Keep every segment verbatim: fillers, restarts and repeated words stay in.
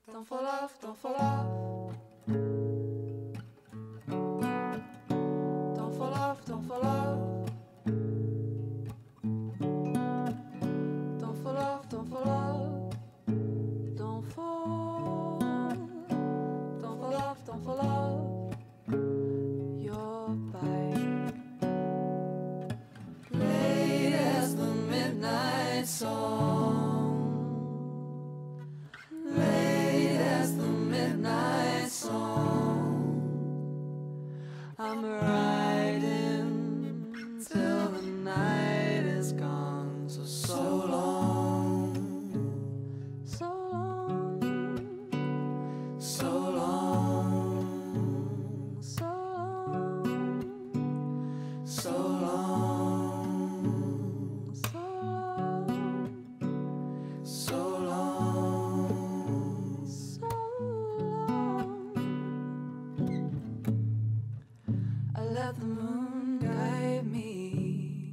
Don't fall off, don't fall off. Don't fall off, don't fall off. Don't fall off, don't fall off. Don't fall. Don't fall off, don't fall off. Your bite. Late as the midnight song. Midnight song. I'm riding till the night is gone. So so long, so long, so long, so long, so long, so long, so long. Let the moon guide me,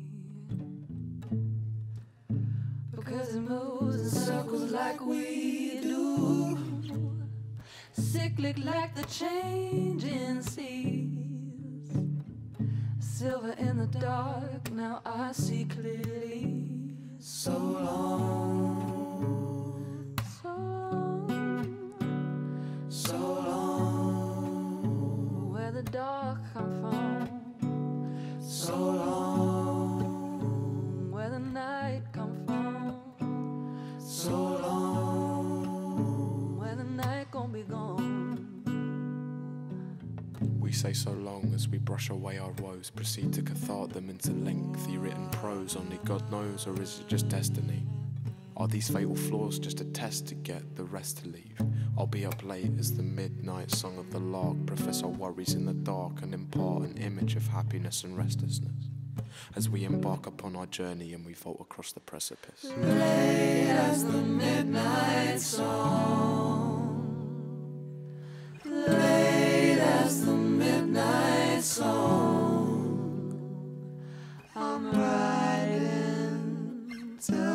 because it moves in circles like we do, cyclic like the changing seas. Silver in the dark, now I see clearly. So long, so long, so long, where the dark comes from. So long, where the night come from. So long, where the night gon' be gone. We say so long as we brush away our woes, proceed to cathart them into lengthy written prose. Only God knows, or is it just destiny? Are these fatal flaws just a test to get the rest to leave? I'll be up late as the midnight song of the lark profess our worries in the dark and impart an image of happiness and restlessness as we embark upon our journey and we vault across the precipice. Late as the midnight song, late as the midnight song, I'm riding till